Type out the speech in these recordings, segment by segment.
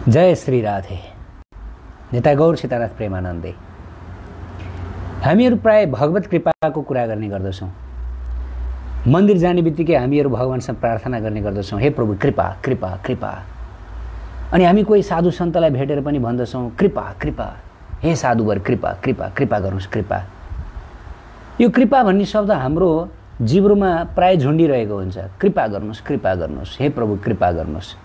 जय श्री राधे। नेता गौर सीतानाथ प्रेमानन्दे। हामीहरू प्राय भगवत कृपाको कुरा गर्ने गर्दछौँ। मन्दिर जाने बित्तिकै हामीहरू भगवानसँग प्रार्थना गर्ने गर्दछौँ, हे प्रभु कृपा कृपा कृपा। अनि हामी कोही साधु सन्तलाई भेटेर पनि भन्दछौँ, कृपा कृपा, हे साधुवर कृपा कृपा कृपा गर्नुहोस् कृपा। यो कृपा भन्ने शब्द हाम्रो जिब्रोमा प्राय झुन्डिरहेको हुन्छ। कृपा गर्नुहोस्, हे प्रभु कृपा गर्नुहोस्।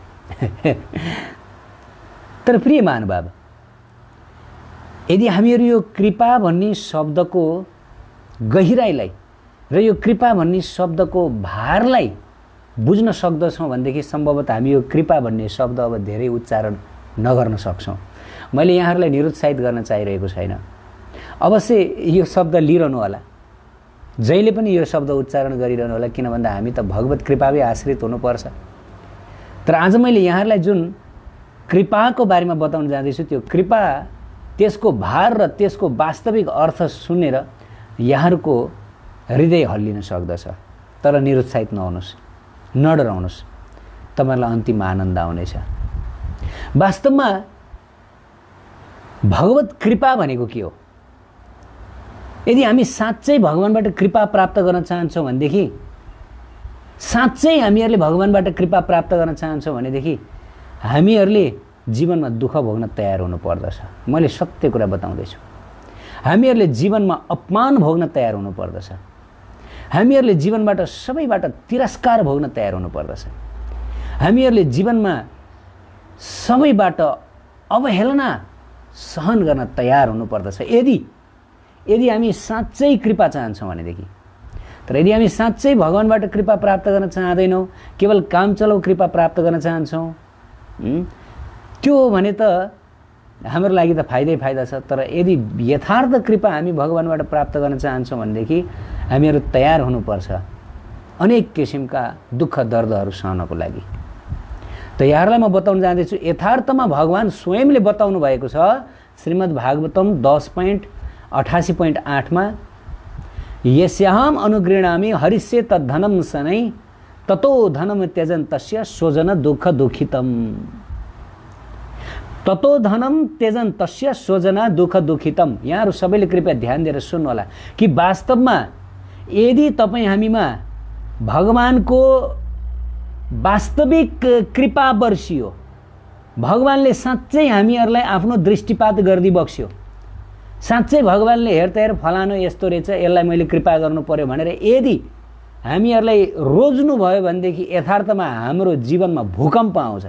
तर प्रिय महानुभाव, यदि हामीहरू यो कृपा भन्ने शब्दको गहिराइलाई र यो कृपा भन्ने शब्दको भारलाई बुझ्न सक्दछौँ भनेदेखि सम्भवतः हामी यो कृपा भन्ने शब्द अब धेरै उच्चारण नगर्न सक्छौँ। मैले यहाँहरूलाई निरुत्साहित गर्न चाहिरहेको छैन। अवश्य यो शब्द लिइरहनु होला, जहिले पनि यो शब्द उच्चारण गरिरहनु होला, किन भन्दा हामी त भगवत कृपामै आश्रित हुनुपर्छ। तर आज मैले यहाँहरूलाई जुन कृपाको बारेमा बताउन जाँदैछु, त्यो कृपा, त्यसको भार र त्यसको वास्तविक अर्थ सुनेर यहाँहरूको हृदय हल्लिन सक्दछ। तर निरुत्साहित नहुनुहोस्, नडराउनुहोस्, तपाईँलाई अन्तिम आनन्द आउनेछ। वास्तवमा भगवत कृपा भनेको के हो? यदि हामी साँच्चै भगवानबाट कृपा प्राप्त गर्न चाहन्छौँ भनेदेखि, साँच्चै हामीहरूले भगवानबाट कृपा प्राप्त गर्न चाहन्छौँ भनेदेखि हामीहरूले जीवनमा दुःख भोग्न तयार हुनु पर्दछ। मैले सत्य कुरा बताउँदैछु। हामीहरूले जीवनमा अपमान भोग्न तयार हुनु पर्दछ। हामीहरूले जीवनबाट सबैबाट तिरस्कार भोग्न तयार हुनु पर्दछ। हामीहरूले जीवनमा सबैबाट अवहेलना सहन गर्न तयार हुनु पर्दछ। यदि हामी साँच्चै कृपा चाहन्छौँ भनेदेखि। तर यदि हामी साँच्चै भगवानबाट कृपा प्राप्त गर्न चाहँदैनौँ, केवल काम चलाउ कृपा प्राप्त गर्न चाहन्छौँ, त्यो भने त हाम्रो लागि त फाइदै फाइदा छ। तर यदि यथार्थ कृपा हामी भगवानबाट प्राप्त गर्न चाहन्छौँ भनेदेखि हामीहरू तयार हुनुपर्छ अनेक किसिमका दुःख दर्दहरू सहनको लागि। त यहाँहरूलाई म बताउन जाँदैछु, यथार्थमा भगवान स्वयंले बताउनु भएको छ। श्रीमद् भागवतम 10.88.8 मा, यस्याहम अनुगृणामि हरिष्ये तद्धनम शनै ततो धनम त्यजन तस्य स्वजन दुःख दुःखितम। ततो धनम त्यजन तस्य स्वजना दुःख दुःखितम। यहाँहरू सबैले कृपया ध्यान दिएर सुन्नु होला कि वास्तवमा यदि तपाईँ हामीमा भगवानको वास्तविक कृपा बर्सियो, भगवानले साँच्चै हामीहरूलाई आफ्नो दृष्टिपात गरिदिई बक्स्यो, साँच्चै भगवानले हेर फलानु यस्तो रहेछ, यसलाई मैले कृपा गर्नु पर्यो भनेर यदि हामीहरूलाई रोज्नु भयो भनेदेखि यथार्थमा हाम्रो जीवनमा भूकम्प आउँछ।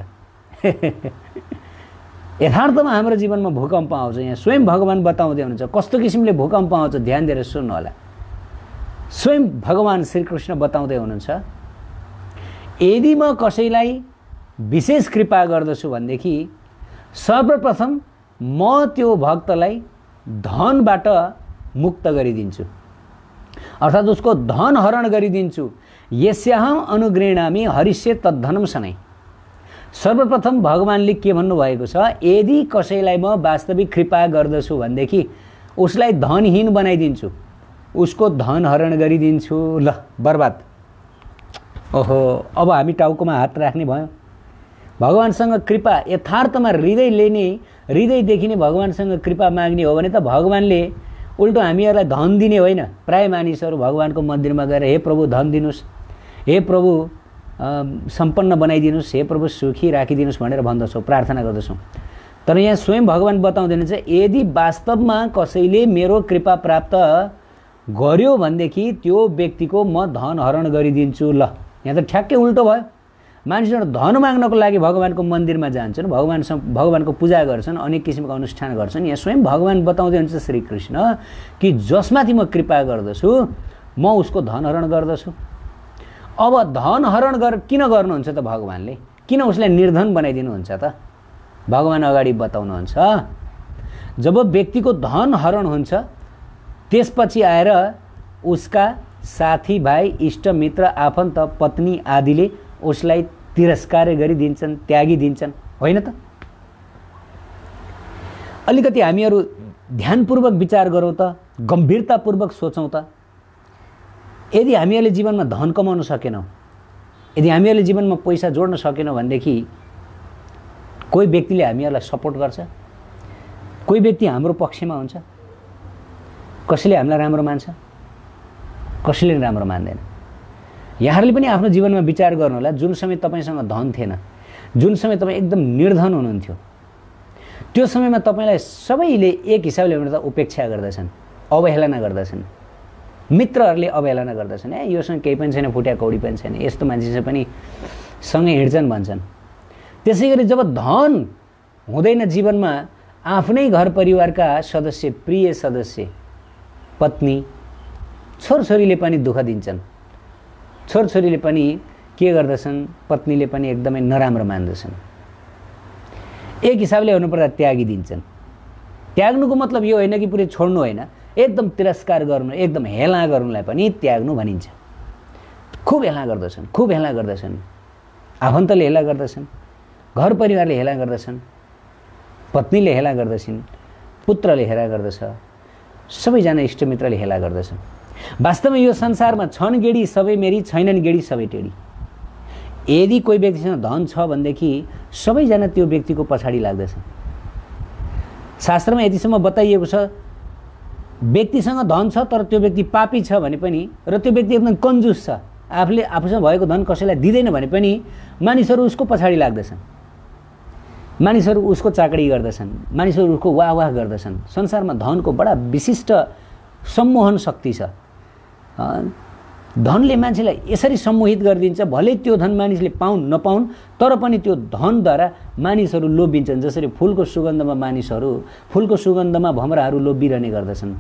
यथार्थमा हाम्रो जीवनमा भूकम्प आउँछ। यहाँ स्वयं भगवान बताउँदै हुनुहुन्छ कस्तो किसिमले भूकम्प आउँछ। ध्यान दिएर सुन्नु होला। स्वयं भगवान श्रीकृष्ण बताउँदै हुनुहुन्छ, यदि म कसैलाई विशेष कृपा गर्दछु भनेदेखि सर्वप्रथम म त्यो भक्तलाई धनबाट मुक्त गरिदिन्छु, अर्थात् उसको धन हरण गरिदिन्छु। यस्याहम अनुगृणामि हरिष्ये तद्धनम शनै। सर्वप्रथम भगवानले के भन्नुभएको छ, यदि कसैलाई म वास्तविक कृपा गर्दछु भनेदेखि उसलाई धनहीन बनाइदिन्छु, उसको धन हरण गरिदिन्छु। ल बर्बाद। ओहो, अब हामी टाउकोमा हात राख्ने भयो। भगवानसँग कृपा यथार्थमा हृदयदेखि नै भगवानसँग कृपा माग्ने हो भने त भगवानले उल्टो हामीहरूलाई धन दिने होइन। प्राय मानिसहरू भगवानको मन्दिरमा गएर हे प्रभु धन दिनुहोस्, हे प्रभु सम्पन्न बनाइदिनुहोस्, हे प्रभु सुखी राखिदिनुहोस् भनेर भन्दछौँ, प्रार्थना गर्दछौँ। तर यहाँ स्वयं भगवान बताउँदैन चाहिँ यदि वास्तवमा कसैले मेरो कृपा प्राप्त गर्यो भनेदेखि त्यो व्यक्तिको म धन हरण गरिदिन्छु। ल यहाँ त ठ्याक्कै उल्टो भयो। मानिसहरू धन माग्नको लागि भगवानको मन्दिरमा जान्छन्, भगवानको पूजा गर्छन्, अनेक किसिमको अनुष्ठान गर्छन्। यहाँ स्वयं भगवान बताउँदै हुन्छ श्रीकृष्ण कि जसमाथि म कृपा गर्दछु म उसको धन हरण गर्दछु। अब धन हरण किन गर्नुहुन्छ त भगवानले? किन उसलाई निर्धन बनाइदिनुहुन्छ त? भगवान अगाडि बताउनुहुन्छ, जब व्यक्तिको धन हरण हुन्छ त्यसपछि आएर उसका साथी भाइ इष्टमित्र आफन्त पत्नी आदिले उसलाई तिरस्कार गरिदिन्छन्, त्यागिदिन्छन्, होइन त? अलिकति हामीहरू ध्यानपूर्वक विचार गरौँ त, गम्भीरतापूर्वक सोचौँ त। यदि हामीहरूले जीवनमा धन कमाउन सकेनौँ, यदि हामीहरूले जीवनमा पैसा जोड्न सकेनौँ भनेदेखि कोही व्यक्तिले हामीहरूलाई सपोर्ट गर्छ, कोही व्यक्ति हाम्रो पक्षमा हुन्छ, कसैले हामीलाई राम्रो मान्छ, कसैले राम्रो मान्दैन। यहाँहरूले पनि आफ्नो जीवनमा विचार गर्नु होला, जुन समय तपाईँसँग धन थिएन, जुन समय तपाईँ एकदम निर्धन हुनुहुन्थ्यो, त्यो समयमा तपाईँलाई सबैले एक हिसाबले भने त उपेक्षा गर्दछन्, अवहेलना गर्दछन्, मित्रहरूले अवहेलना गर्दछन्। योसँग केही पनि छैन, फुट्या कौडी पनि छैन, यस्तो मान्छेसँग पनि सँगै हिँड्छन् भन्छन्। त्यसै गरी जब धन हुँदैन जीवनमा, आफ्नै घर परिवारका सदस्य, प्रिय सदस्य, पत्नी, छोरछोरीले पनि दुःख दिन्छन्, छोरछोरीले पनि के गर्दछन्, पत्नीले पनि एकदमै नराम्रो मान्दछन्। एक हिसाबले हुनुपर्दा त्यागी दिन्छन्। त्याग्नुको मतलब यो होइन कि पुरै छोड्नु होइन, एकदम तिरस्कार गर्नु, एकदम हेला गर्नुलाई पनि त्याग्नु भनिन्छ। खुब हेला गर्दछन्, खुब हेला गर्दछन्, आफन्तले हेला गर्दछन्, घर परिवारले हेला गर्दछन्, पत्नीले हेला गर्दछन्, पुत्रले हेला गर्दछ, सबैजना इष्टमित्रले हेला गर्दछन्। वास्तवमा यो संसारमा छन् गेडी सबै मेरी, छैनन् गेडी सबै टेडी। यदि कोही व्यक्तिसँग धन छ भनेदेखि सबैजना त्यो व्यक्तिको पछाडि लाग्दछ। शास्त्रमा यतिसम्म बताइएको छ, व्यक्तिसँग धन छ तर त्यो व्यक्ति पापी छ भने पनि, र त्यो व्यक्ति एकदम कन्जुस छ, आफूसँग भएको धन कसैलाई दिँदैन भने पनि मानिसहरू उसको पछाडि लाग्दछन्, मानिसहरू उसको चाकडी गर्दछन्, मानिसहरू उसको वाह वाह गर्दछन्। संसारमा धनको बडा विशिष्ट सम्मोहन शक्ति छ। धनले मान्छेलाई यसरी सम्मोहित गरिदिन्छ, भले त्यो धन मानिसले पाउन् नपाउन्, तर पनि त्यो धनद्वारा मानिसहरू लोभिन्छन्। जसरी फुलको सुगन्धमा मानिसहरू, फुलको सुगन्धमा भमराहरू लोभिरहने गर्दछन्।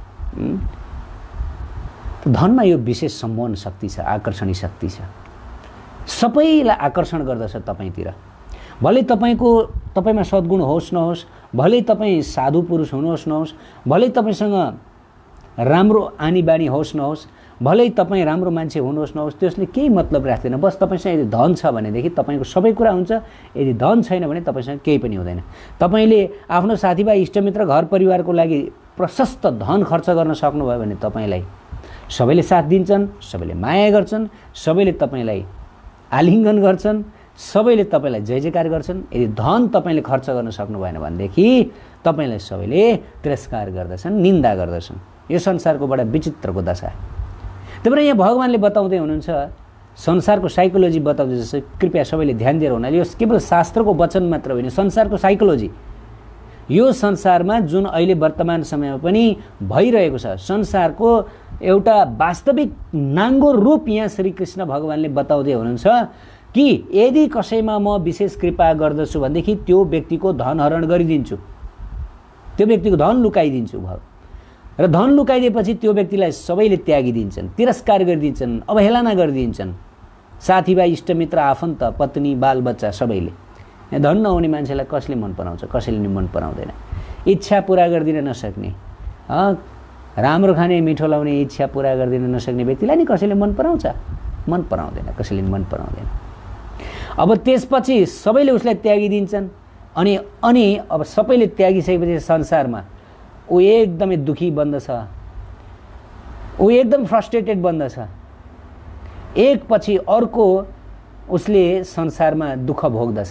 धनमा यो विशेष सम्मोहन शक्ति छ, आकर्षणी शक्ति छ, सबैलाई आकर्षण गर्दछ तपाईँतिर। भले तपाईँमा सद्गुण होस् नहोस्, भले तपाईँ साधु पुरुष हुनुहोस् नहोस्, भले तपाईँसँग राम्रो आनी बानी होस् नहोस्, भलै तपाईँ राम्रो मान्छे हुनुहोस् नहोस्, त्यसले केही मतलब राख्दैन। बस तपाईँसँग यदि धन छ भनेदेखि तपाईँको सबै कुरा हुन्छ, यदि धन छैन भने तपाईँसँग केही पनि हुँदैन। तपाईँले आफ्नो साथीभाइ, इष्टमित्र, घर परिवारको लागि प्रशस्त धन खर्च गर्न सक्नुभयो भने तपाईँलाई सबैले साथ दिन्छन्, सबैले माया गर्छन्, सबैले तपाईँलाई आलिङ्गन गर्छन्, सबैले तपाईँलाई जय जयकार गर्छन्। यदि धन तपाईँले खर्च गर्न सक्नु भएन भनेदेखि तपाईँलाई सबैले तिरस्कार गर्दछन्, निन्दा गर्दछन्। यो संसारको बडा विचित्रको दशा। त्यही भएर यहाँ भगवानले बताउँदै हुनुहुन्छ, संसारको साइकोलोजी बताउँदै जस्तो, कृपया सबैले ध्यान दिएर हुनाले, यो केवल शास्त्रको वचन मात्र होइन, संसारको साइकोलोजी। यो संसारमा जुन अहिले वर्तमान समयमा पनि भइरहेको छ, संसारको एउटा वास्तविक नाङ्गो रूप यहाँ श्रीकृष्ण भगवानले बताउँदै हुनुहुन्छ कि यदि कसैमा म विशेष कृपा गर्दछु भनेदेखि त्यो व्यक्तिको धन हरण गरिदिन्छु, त्यो व्यक्तिको धन लुकाइदिन्छु भयो। र धन लुकाइदिएपछि त्यो व्यक्तिलाई सबैले त्यागिदिन्छन्, तिरस्कार गरिदिन्छन्, अवहेलना गरिदिन्छन्, साथीभाइ, इष्टमित्र, आफन्त, पत्नी, बालबच्चा सबैले। धन नहुने मान्छेलाई कसले मन पराउँछ, कसैले नि मन पराउँदैन। इच्छा पुरा गरिदिन नसक्ने, राम्रो खाने, मिठो लाउने इच्छा पुरा गरिदिन नसक्ने व्यक्तिलाई नि कसैले मन पराउँछ, मन पराउँदैन, कसैले मन पराउँदैन। अब त्यसपछि सबैले उसलाई त्यागिदिन्छन्। अनि अब सबैले त्यागिसकेपछि संसारमा ऊ एकदमै दुखी बन्दछ, ऊ एकदम फ्रस्ट्रेटेड बन्दछ। एकपछि अर्को उसले संसारमा दुःख भोग्दछ,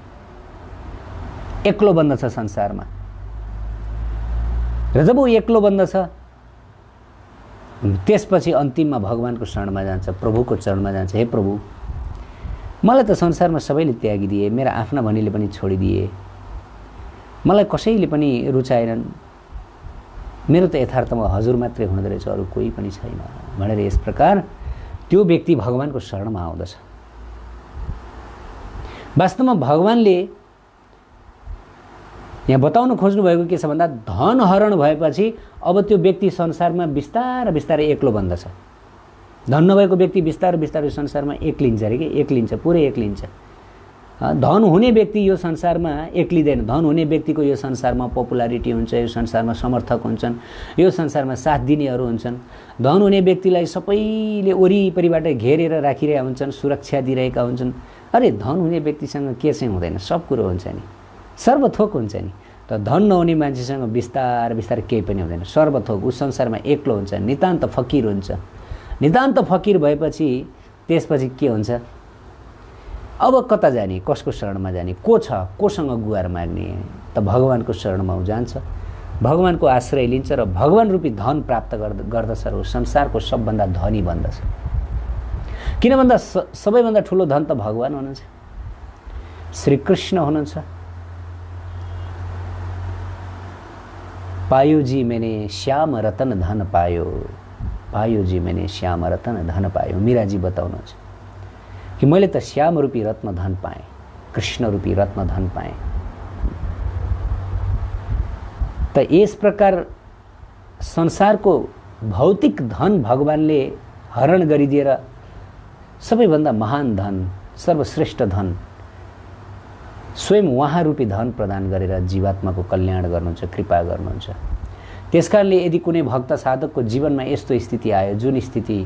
एक्लो बन्दछ संसारमा। र जब ऊ एक्लो बन्दछ त्यसपछि अन्तिममा भगवानको शरणमा जान्छ, प्रभुको चरणमा जान्छ। हे प्रभु, मलाई त संसारमा सबैले त्यागिदिए, मेरा आफ्ना भनीले पनि छोडिदिए, मलाई कसैले पनि रुचाएनन्, मेरो त यथार्थमा हजुर मात्रै हुँदो रहेछ, अरू कोही पनि छैन भनेर यस प्रकार त्यो व्यक्ति भगवानको शरणमा आउँदछ। वास्तवमा भगवानले यहाँ बताउन खोज्नु भएको के छ भन्दा, धन हरण भएपछि अब त्यो व्यक्ति संसारमा बिस्तारै बिस्तारै एक्लो बन्दछ। धन नभएको व्यक्ति बिस्तारै बिस्तारै संसारमा एक्लिन्छ अरे कि, एक्लिन्छ, पुरै एक्लिन्छ। धन हुने व्यक्ति यो संसारमा एक्लिँदैन। धन हुने व्यक्तिको यो संसारमा पपुलारिटी हुन्छ, यो संसारमा समर्थक हुन्छन्, यो संसारमा साथ दिनेहरू हुन्छन्। धन हुने व्यक्तिलाई सबैले वरिपरिबाट घेरेर राखिरहेका हुन्छन्, सुरक्षा दिइरहेका हुन्छन्। अरे धन हुने व्यक्तिसँग के चाहिँ हुँदैन, सब कुरो हुन्छ नि, सर्वथोक हुन्छ नि। तर धन नहुने मान्छेसँग बिस्तारै बिस्तारै केही पनि हुँदैन, सर्वथोक। उस संसारमा एक्लो हुन्छ, नितान्त फकिर हुन्छ। नितान्त फकिर भएपछि त्यसपछि के हुन्छ, अब कता जाने, कसको शरणमा जाने, को छ, कोसँग गुहार माग्ने? त भगवानको शरणमा ऊ जान्छ, भगवानको आश्रय लिन्छ र भगवान रूपी धन प्राप्त गर्दछ र संसारको सबभन्दा धनी बन्दछ। किन भन्दा सबैभन्दा ठुलो धन त भगवान हुनुहुन्छ, श्रीकृष्ण हुनुहुन्छ। पायो जी मैंने श्याम रतन धन पायो, पायो जी मैंने श्याम रतन धन पायो। मीराजी बताउनुहुन्छ कि मैले त श्याम रूपी रत्न धन पाएँ, कृष्ण रूपी रत्न धन पाएँ। त यस प्रकार संसारको भौतिक धन भगवानले हरण गरिदिएर सबैभन्दा महान धन, सर्वश्रेष्ठ धन, स्वयं उहाँ रूपी धन प्रदान गरेर जीवात्माको कल्याण गर्नुहुन्छ, कृपा गर्नुहुन्छ। त्यसकारणले यदि कुनै भक्त साधकको जीवनमा यस्तो स्थिति आयो, जुन स्थिति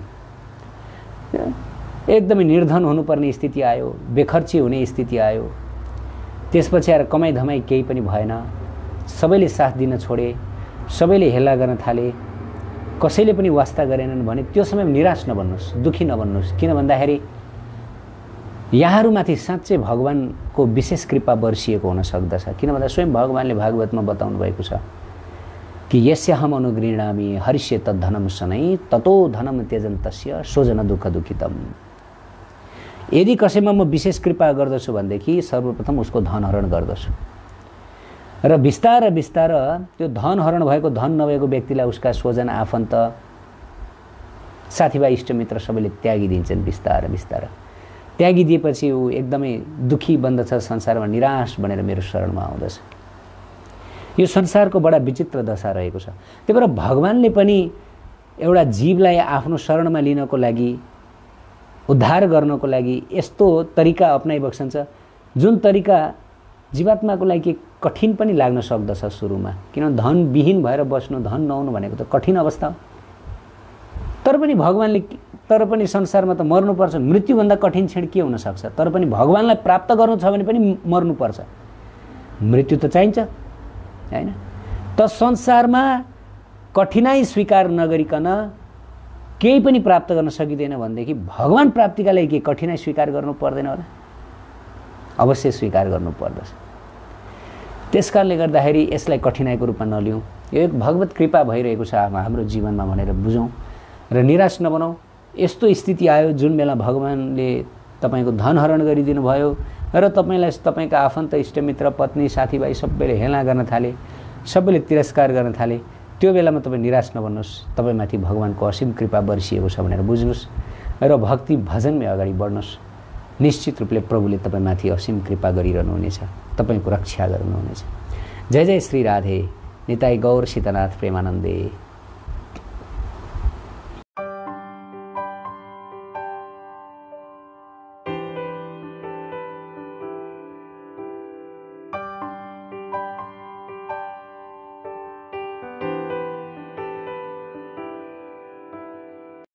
एकदमै निर्धन हुनुपर्ने स्थिति आयो, बेखर्ची हुने स्थिति आयो, त्यसपछि आएर कमाइ धमाइ केही पनि भएन, सबैले साथ दिन छोडे, सबैले हेला गर्न थाले, कसैले पनि वास्ता गरेनन् भने त्यो समय निराश नबन्नुहोस्, दुखी नबन्नुहोस्। किन भन्दाखेरि यहाँहरूमाथि साँच्चै भगवानको विशेष कृपा बर्सिएको हुन सक्दछ। किन भन्दा स्वयं भगवानले भागवतमा बताउनु भएको छ कि यस्याहम अनुगृह्णामि हरिष्ये तद्धनम शनै ततो धनम त्यजन्तस्य सोजन दुःख दुःखितम। यदि कसैमा म विशेष कृपा गर्दछु भनेदेखि सर्वप्रथम उसको धन हरण गर्दछु र बिस्तार बिस्तार त्यो धन हरण भएको, धन नभएको व्यक्तिलाई उसका स्वजन आफन्त, साथीभाइ, इष्टमित्र सबैले त्यागिदिन्छन्। बिस्तार बिस्तार त्यागिदिएपछि ऊ एकदमै दुखी बन्दछ, संसारमा निराश बनेर मेरो शरणमा आउँदछ। यो संसारको बडा विचित्र दशा रहेको छ। त्यही भएर भगवानले पनि एउटा जीवलाई आफ्नो शरणमा लिनको लागि, उद्धार गर्नको लागि यस्तो तरिका अपनाइबक्सन्छ जुन तरिका जीवात्माको लागि कठिन पनि लाग्न सक्दछ सुरुमा। किन धन विहीन भएर बस्नु, धन नहुनु भनेको त कठिन अवस्था हो। तर पनि संसारमा त मर्नुपर्छ, मृत्युभन्दा कठिन क्षण के हुन सक्छ? तर पनि भगवानलाई प्राप्त गर्नु छ भने पनि मर्नुपर्छ, मृत्यु त चाहिन्छ हैन? त संसारमा कठिनाई स्वीकार नगरिकन केही पनि प्राप्त गर्न सकिँदैन भनेदेखि भगवान प्राप्तिका लागि के कठिनाई स्वीकार गर्नु पर्दैन होला? अवश्य स्वीकार गर्नु पर्दछ। त्यसकारणले गर्दाखेरि यसलाई कठिनाइको रूपमा नलिउँ, यो एक भगवत कृपा भइरहेको छ हाम्रो जीवनमा भनेर बुझौँ र निराश नबनौँ। यस्तो स्थिति आयो जुन बेला भगवानले तपाईको धन हरण गरिदिनु भयो र तपाईलाई तपाईका आफन्त, इष्टमित्र, पत्नी, साथीभाइ सबैले हेला गर्न थाले, सबैले तिरस्कार गर्न थाले, त्यो बेलामा तपाईँ निराश नबन्नुहोस्। तपाईँमाथि भगवानको असीम कृपा बर्सिएको छ भनेर बुझ्नुहोस् र भक्ति भजनमै अगाडि बढ्नुहोस्। निश्चित रूपले प्रभुले तपाईँमाथि असीम कृपा गरिरहनुहुनेछ, तपाईँको रक्षा गर्नुहुनेछ। जय जय श्री राधे। निताई गौर सीतानाथ प्रेमानन्दे।